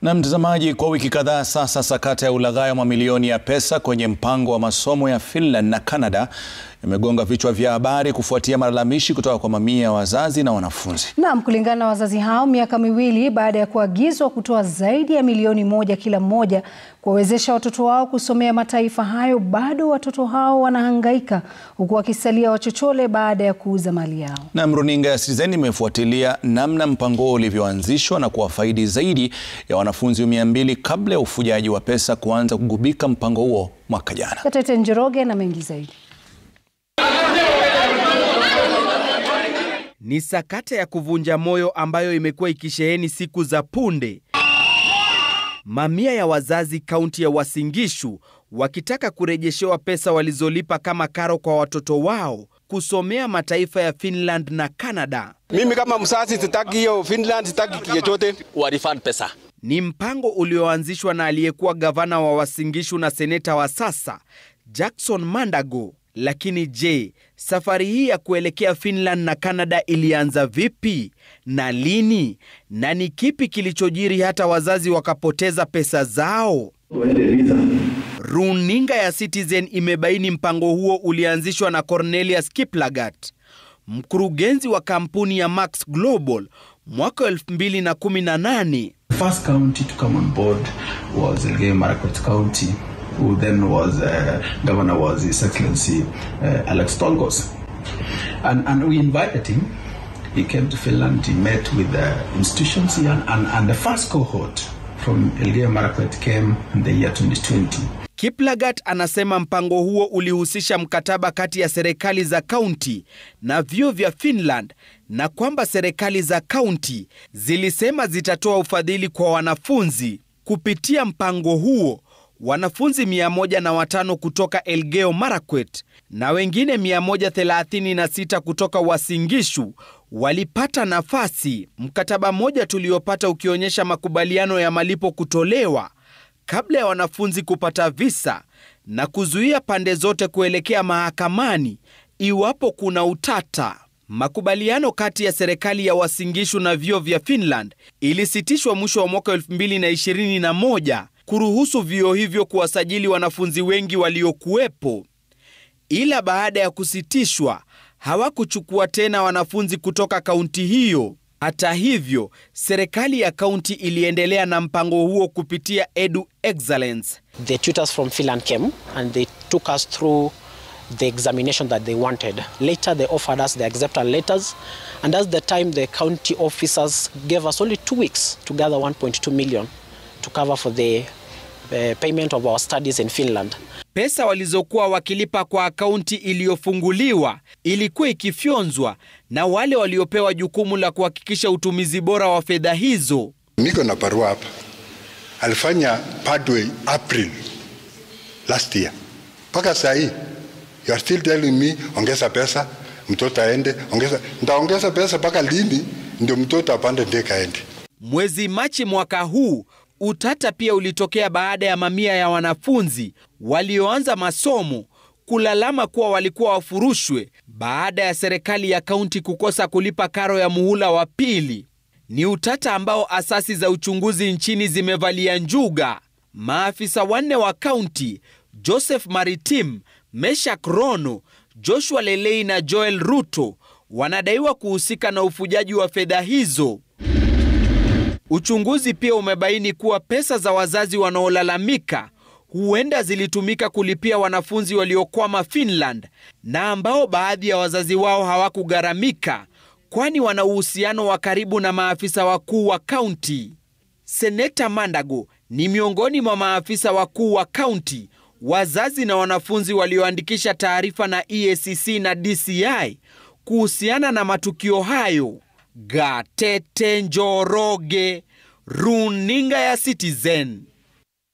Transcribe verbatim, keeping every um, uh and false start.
Na mtazamaji, kwa wiki kadhaa sasa sakata ya ulaghai wa mamilioni ya pesa kwenye mpango wa masomo ya Finland na Canada imegonga vichwa vya habari kufuatia malalamishi kutoka kwa mamia ya wazazi na wanafunzi. Naam, kulingana na wazazi hao, miaka miwili baada ya kuagizwa kutoa zaidi ya milioni moja kila mmoja kuwawezesha watoto wao kusomea mataifa hayo, bado watoto hao wanahangaika huku wakisalia wachochole baada ya kuuza mali yao. Na runinga ya Citizen imefuatilia namna mpango huo ulivyoanzishwa na kuwafaidi zaidi ya wanafunzi mia mbili kabla ya ufujaji wa pesa kuanza kugubika mpango huo mwaka jana. Katete Njoroge na mengi zaidi. Ni sakata ya kuvunja moyo ambayo imekuwa ikisheheni siku za punde. Mamia ya wazazi kaunti ya Uasin Gishu wakitaka kurejeshewa pesa walizolipa kama karo kwa watoto wao kusomea mataifa ya Finland na Canada. Mimi kama mzazi sitaki hiyo Finland, sitaki chochote, wa refund pesa. Ni mpango ulioanzishwa na aliyekuwa gavana wa Uasin Gishu na seneta wa sasa Jackson Mandago. Lakini je, safari hii ya kuelekea Finland na Canada ilianza vipi na lini, na ni kipi kilichojiri hata wazazi wakapoteza pesa zao? Runinga ya Citizen imebaini mpango huo ulianzishwa na Cornelius Kiplagat, mkurugenzi wa kampuni ya Max Global mwaka elfu mbili na kumi na nane. The first county to come on board was Elgeyo County, who then was uh, governor was His Excellency uh, Alex Tolgos, and and we invited him. He came to Finland. He met with the institutions here, and, and, and the first cohort from Elgeyo came in the year twenty twenty. Kiplagat anasema mpango huo ulihusisha mkataba kati ya serikali za kaunti na vyuo vya Finland, na kwamba serikali za kaunti zilisema zitatoa ufadhili kwa wanafunzi. Kupitia mpango huo, wanafunzi mia moja na watano kutoka Elgeyo Marakwet na wengine mia moja thelathini na sita kutoka Uasin Gishu walipata nafasi. Mkataba mmoja tuliopata ukionyesha makubaliano ya malipo kutolewa kabla ya wanafunzi kupata visa na kuzuia pande zote kuelekea mahakamani iwapo kuna utata. Makubaliano kati ya serikali ya Uasin Gishu na vyuo vya Finland ilisitishwa mwisho wa mwaka elfu mbili na ishirini na moja kuruhusu vyuo hivyo kuwasajili wanafunzi wengi waliokuwepo. Ila baada ya kusitishwa, hawakuchukua tena wanafunzi kutoka kaunti hiyo. Hata hivyo, serikali ya kaunti iliendelea na mpango huo kupitia Edu Excellence. The tutors from Finland came and they took us through the examination that they wanted. Later they offered us the acceptance letters, and at the time the county officers gave us only two weeks to gather one point two million to cover for the uh, payment of our studies in Finland. Pesa walizokuwa wakilipa kwa akaunti iliyofunguliwa ilikuwa ikifyonzwa na wale waliopewa jukumu la kuhakikisha utumizi bora wa fedha hizo. Niko na barua hapa. Alifanya pathway April last year. Paka saa hii you are still telling me ongeza pesa mtoto aende, ongeza nitaongeza pesa paka lini ndio mtoto apande ndege aende. Mwezi Machi mwaka huu, utata pia ulitokea baada ya mamia ya wanafunzi walioanza masomo kulalama kuwa walikuwa wafurushwe baada ya serikali ya kaunti kukosa kulipa karo ya muhula wa pili. Ni utata ambao asasi za uchunguzi nchini zimevalia njuga. Maafisa wanne wa kaunti, Joseph Maritim, Meshak Rono, Joshua Lelei na Joel Ruto, wanadaiwa kuhusika na ufujaji wa fedha hizo. Uchunguzi pia umebaini kuwa pesa za wazazi wanaolalamika huenda zilitumika kulipia wanafunzi waliokwama Finland, na ambao baadhi ya wazazi wao hawakugharamika kwani wana uhusiano wa karibu na maafisa wakuu wa kaunti. Seneta Mandago ni miongoni mwa maafisa wakuu wa kaunti, wazazi na wanafunzi walioandikisha taarifa na E A C C na D C I kuhusiana na matukio hayo. Katete Njoroge, runinga ya Citizen.